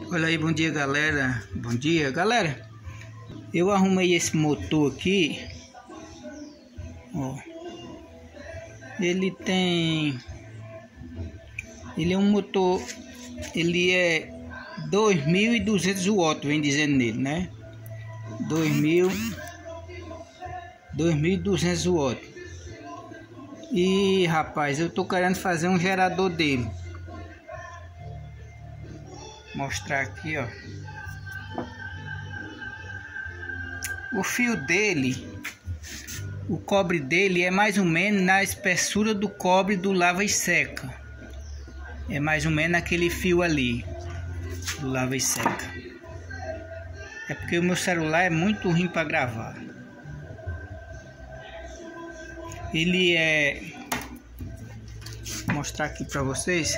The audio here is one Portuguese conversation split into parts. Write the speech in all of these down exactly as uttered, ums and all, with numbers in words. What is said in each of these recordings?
Olha aí, bom dia galera, bom dia galera. Eu arrumei esse motor aqui, ó. Ele tem, ele é um motor, ele é dois mil e duzentos watts, vem dizendo nele, né? dois mil e duzentos watts. E rapaz, eu tô querendo fazer um gerador dele. Mostrar aqui, ó. O fio dele, o cobre dele é mais ou menos na espessura do cobre do lava e seca. É mais ou menos aquele fio ali do lava e seca. É porque o meu celular é muito ruim para gravar. Ele é, vou mostrar aqui para vocês.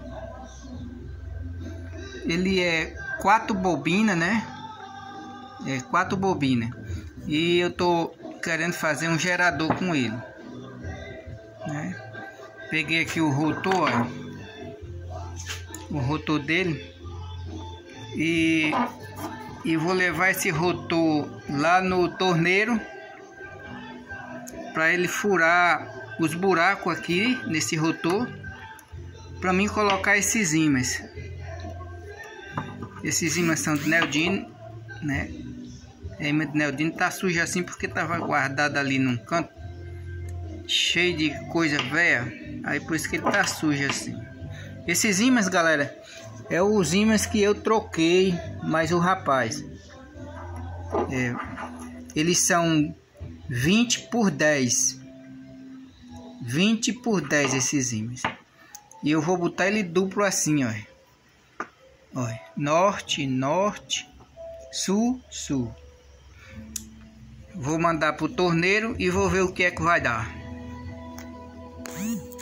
Ele é quatro bobinas, né? É quatro bobinas. E eu tô querendo fazer um gerador com ele, né? Peguei aqui o rotor, ó, o rotor dele, e, e vou levar esse rotor lá no torneiro para ele furar os buracos aqui nesse rotor, para mim colocar esses ímãs. Esses ímãs são de neodímio, né? A imã de neodímio tá suja assim porque tava guardado ali num canto, cheio de coisa velha. Aí por isso que ele tá sujo assim. Esses ímãs, galera, é os ímãs que eu troquei, mas o rapaz, é, eles são vinte por dez. vinte por dez esses ímãs. E eu vou botar ele duplo assim, ó. Olha, norte, norte, sul, sul. Vou mandar pro torneiro e vou ver o que é que vai dar.